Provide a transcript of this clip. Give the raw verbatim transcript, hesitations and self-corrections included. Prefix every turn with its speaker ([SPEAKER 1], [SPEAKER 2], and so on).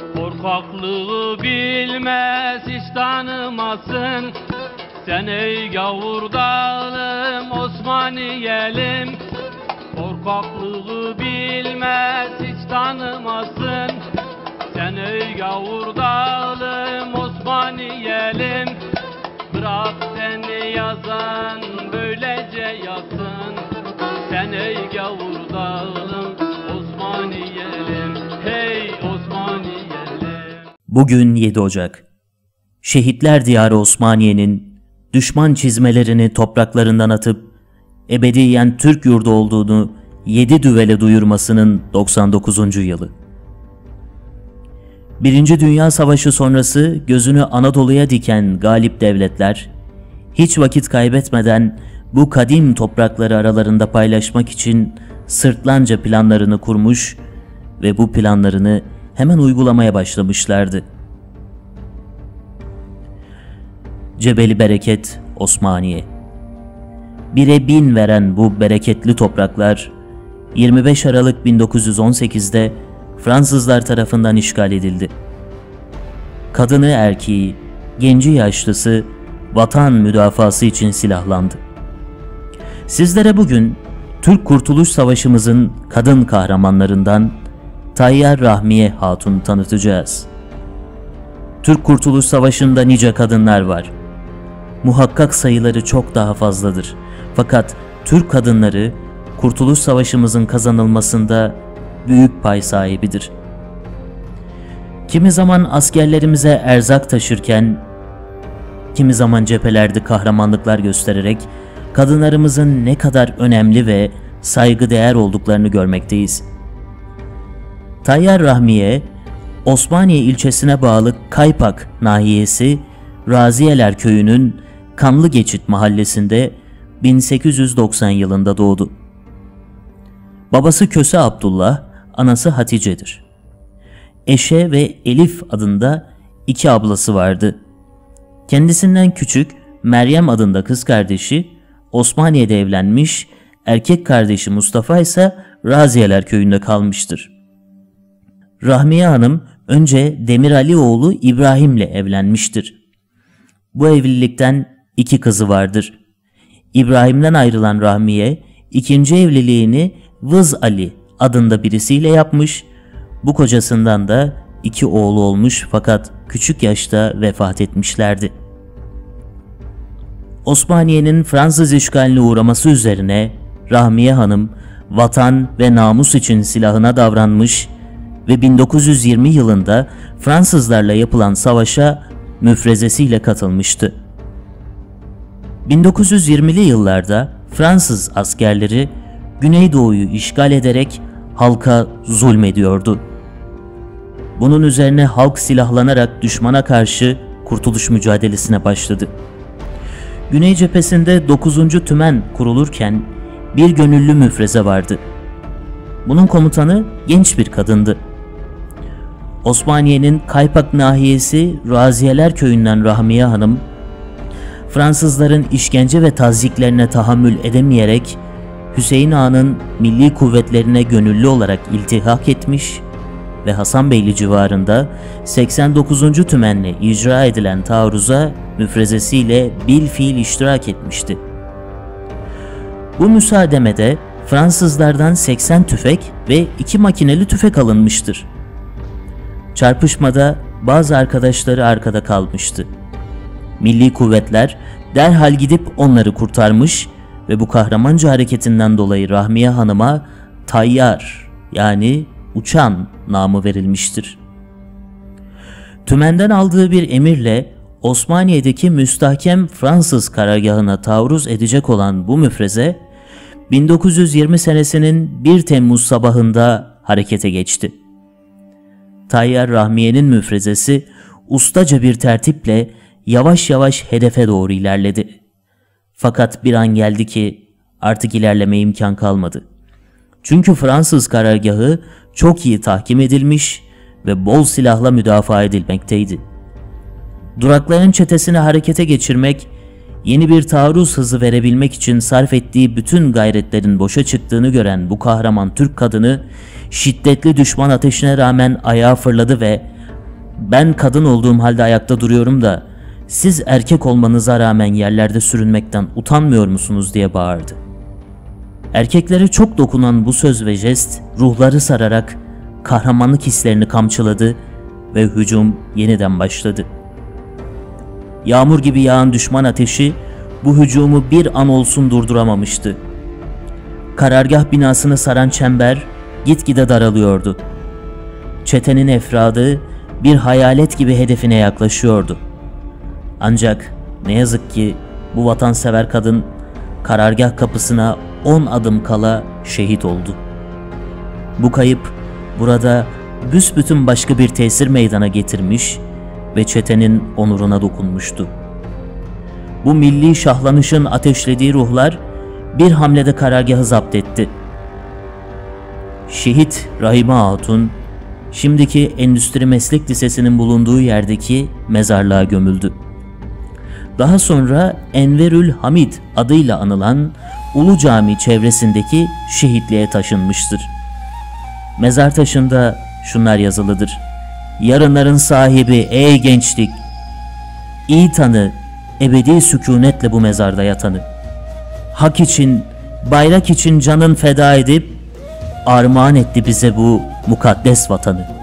[SPEAKER 1] Korkaklığı bilmez, hiç tanımasın. Sen ey gavur dağlım, Osmaniyelim. Korkaklığı bilmez, hiç tanımasın. Sen ey gavur dağlım, Osmaniyelim. Bırak seni yazan böylece yatsın. Sen ey gavur dağlım, Osmaniyelim. Hey Osmaniyelim.
[SPEAKER 2] Bugün yedi Ocak. Şehitler Diyarı Osmaniye'nin düşman çizmelerini topraklarından atıp ebediyen Türk yurdu olduğunu yedi düvele duyurmasının doksan dokuzuncu yılı. Birinci Dünya Savaşı sonrası gözünü Anadolu'ya diken galip devletler, hiç vakit kaybetmeden bu kadim toprakları aralarında paylaşmak için sırtlanca planlarını kurmuş ve bu planlarını hemen uygulamaya başlamışlardı. Cebeli Bereket Osmaniye. Bire bin veren bu bereketli topraklar yirmi beş Aralık bin dokuz yüz on sekiz'de Fransızlar tarafından işgal edildi. Kadını erkeği, genci yaşlısı vatan müdafası için silahlandı. Sizlere bugün Türk Kurtuluş Savaşımızın kadın kahramanlarından Tayyar Rahmiye Hatun'u tanıtacağız. Türk Kurtuluş Savaşı'nda nice kadınlar var. Muhakkak sayıları çok daha fazladır. Fakat Türk kadınları Kurtuluş Savaşımızın kazanılmasında büyük pay sahibidir. Kimi zaman askerlerimize erzak taşırken, kimi zaman cephelerde kahramanlıklar göstererek kadınlarımızın ne kadar önemli ve saygıdeğer olduklarını görmekteyiz. Tayyar Rahmiye, Osmaniye ilçesine bağlı Kaypak nahiyesi Raziyeler köyünün Kanlıgeçit mahallesinde bin sekiz yüz doksan yılında doğdu. Babası Köse Abdullah, anası Hatice'dir. Eşe ve Elif adında iki ablası vardı. Kendisinden küçük Meryem adında kız kardeşi Osmaniye'de evlenmiş, erkek kardeşi Mustafa ise Raziyeler köyünde kalmıştır. Rahmiye Hanım önce Demirali oğlu İbrahim'le evlenmiştir. Bu evlilikten iki kızı vardır. İbrahim'den ayrılan Rahmiye ikinci evliliğini Vız Ali adında birisiyle yapmış, bu kocasından da iki oğlu olmuş fakat küçük yaşta vefat etmişlerdi. Osmaniye'nin Fransız işgaline uğraması üzerine Rahmiye Hanım vatan ve namus için silahına davranmış ve bin dokuz yüz yirmi yılında Fransızlarla yapılan savaşa müfrezesiyle katılmıştı. bin dokuz yüz yirmili yıllarda Fransız askerleri Güneydoğu'yu işgal ederek halka zulmediyordu. Bunun üzerine halk silahlanarak düşmana karşı kurtuluş mücadelesine başladı. Güney cephesinde dokuzuncu Tümen kurulurken bir gönüllü müfreze vardı. Bunun komutanı genç bir kadındı. Osmaniye'nin Kaypak nahiyesi Raziyeler köyünden Rahmiye Hanım, Fransızların işkence ve tazyiklerine tahammül edemeyerek Hüseyin Ağa'nın milli kuvvetlerine gönüllü olarak iltihak etmiş ve Hasanbeyli civarında seksen dokuzuncu Tümen'le icra edilen taarruza müfrezesiyle bilfiil iştirak etmişti. Bu müsaademede Fransızlardan seksen tüfek ve iki makineli tüfek alınmıştır. Çarpışmada bazı arkadaşları arkada kalmıştı. Milli kuvvetler derhal gidip onları kurtarmış ve bu kahramanca hareketinden dolayı Rahmiye Hanım'a Tayyar yani uçan namı verilmiştir. Tümen'den aldığı bir emirle Osmaniye'deki müstahkem Fransız karargahına taarruz edecek olan bu müfreze bin dokuz yüz yirmi senesinin bir Temmuz sabahında harekete geçti. Tayyar Rahmiye'nin müfrezesi ustaca bir tertiple yavaş yavaş hedefe doğru ilerledi. Fakat bir an geldi ki artık ilerlemeye imkan kalmadı. Çünkü Fransız karargahı çok iyi tahkim edilmiş ve bol silahla müdafaa edilmekteydi. Durakların çetesini harekete geçirmek, yeni bir taarruz hızı verebilmek için sarf ettiği bütün gayretlerin boşa çıktığını gören bu kahraman Türk kadını şiddetli düşman ateşine rağmen ayağa fırladı ve ben kadın olduğum halde ayakta duruyorum da siz erkek olmanıza rağmen yerlerde sürünmekten utanmıyor musunuz diye bağırdı. Erkeklere çok dokunan bu söz ve jest ruhları sararak kahramanlık hislerini kamçıladı ve hücum yeniden başladı. Yağmur gibi yağan düşman ateşi bu hücumu bir an olsun durduramamıştı. Karargah binasını saran çember gitgide daralıyordu. Çetenin efradı bir hayalet gibi hedefine yaklaşıyordu. Ancak ne yazık ki bu vatansever kadın karargah kapısına on adım kala şehit oldu. Bu kayıp burada büsbütün başka bir tesir meydana getirmiş ve çetenin onuruna dokunmuştu. Bu milli şahlanışın ateşlediği ruhlar bir hamlede karargahı zapt etti. Şehit Rahime Hatun, şimdiki Endüstri Meslek Lisesi'nin bulunduğu yerdeki mezarlığa gömüldü. Daha sonra Enverül Hamid adıyla anılan Ulu Cami çevresindeki şehitliğe taşınmıştır. Mezar taşında şunlar yazılıdır: yarınların sahibi ey gençlik, iyi tanı ebedi sükunetle bu mezarda yatanı. Hak için, bayrak için canın feda edip armağan etti bize bu mukaddes vatanı.